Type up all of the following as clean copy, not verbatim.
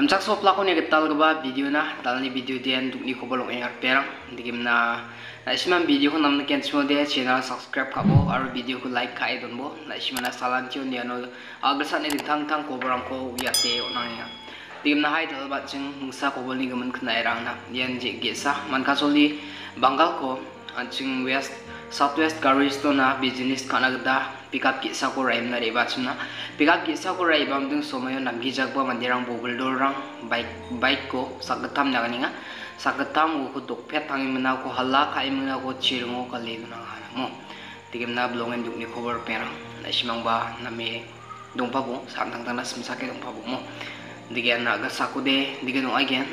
Amchak so plako ni getal gaba video na dalni video dian dukni ko bolong engar perang digim na isman video ko namna ken smo de channel subscribe kabo aru video ko like kai donbo na ismana salan tion dia no agrasan ni thang thang ko borang ko yate onang ya digim na hai dal ba ching musa ko bolni gaman khna erang na yan je gesa man ka soli bangal ko anching west southwest garis to na business kana gda pickup ki sa ko raim na re ba chuna pickup ki sa ko rai bam dung somayo namgi jakba mandirang bobul dorang bike ko sagatam na ganinga sagatam ko dok phet tangi mena ko halla khai mena ko chirngo ka le na hana mo tigim na blongen duk ni cover perang na simang ba na me dongpa bo sam tang tang na simsa ke dongpa bo mo digen na ga sakude digen no again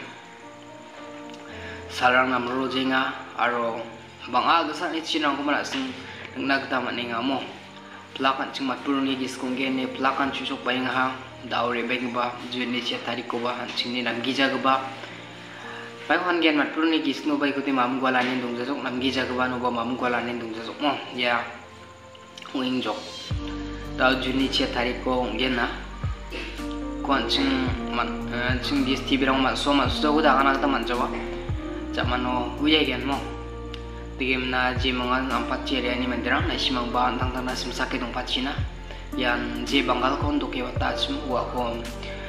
sarang nam rojenga aro banga ga sa ni chinang ko mara sing nagda maninga mo plakan ching matur ni giskongge ne plakan chusok bayang ha daure beng ba juni che tarik ko ba ching ni namgi jaga ba bai han gen matur ni gisno bai ko te mam gwala ni dong jok namgi jaga ba no ba mam gwala ni dong jok mo ya wing jok da juni che tarik ko ngen na kon ching dis tv rang man so man so da kana ta man jawa jamano uye gen mo digim na je mangan ampat chere ani mandirang na simang ba tang tang na simsake dong pachina yan je bangal kon doke wata sum wa ko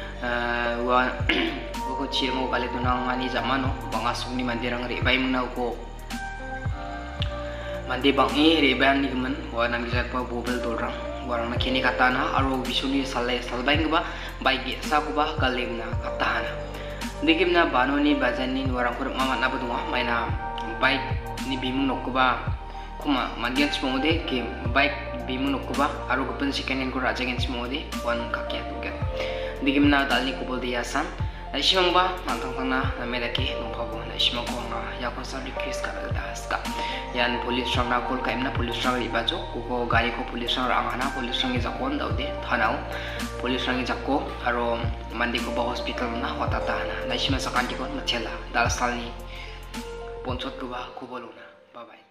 ko chirmo bale dunang ani zamano banga sumni mandirang re bai mna ko mandi bangi re bai ani man wa nam gizat pa bobel dorang warang na kini katana aro bisuni sale salbai ngba bai ge sa ko ba kalimna katana digim na banoni bazani warang kur mama na budwa maina bai ni bimu nokuba kuma mandian smode ke bike bimu nokuba aru gupun sikanen ko raja gen smode wan kakya tugat digim na dalni kubol diasan naishimang ba mantang tangna namedake nongpabo naishimang ko nga yakon sa request ka daska yan police rang na kol kaimna police rang ibajo ko gari ko police rang angana police rang jakon daude thanau police rang jakko aro mandi ko ba hospital na watata na naishima sakanti ko machela dalsalni Ponsot ko ba kubolona. Bye bye.